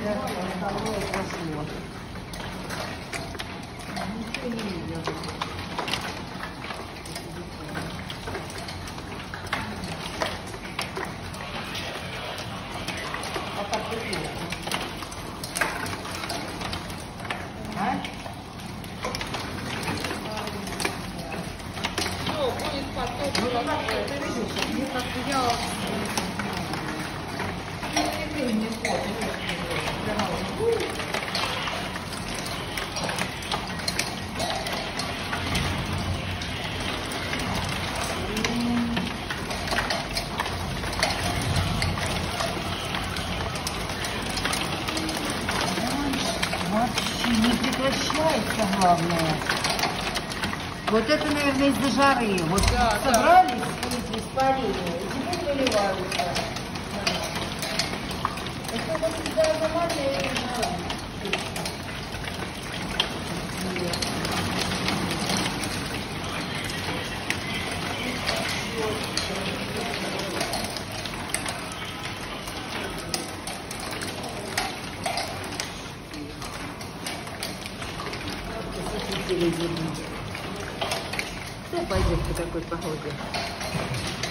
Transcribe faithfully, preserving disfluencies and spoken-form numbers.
остальное прошло. Ничего не видно. А как ты делаешь? А? Что, будет потом? Ну, как ты видишь, мне как-то я... Не не вообще не прекращается, главное. Вот это, наверное, из-за жары. Вот Да, собрались эти испарения, и теперь выливаются. Это всегда нормальная жара. Кто пойдет по такой погоде?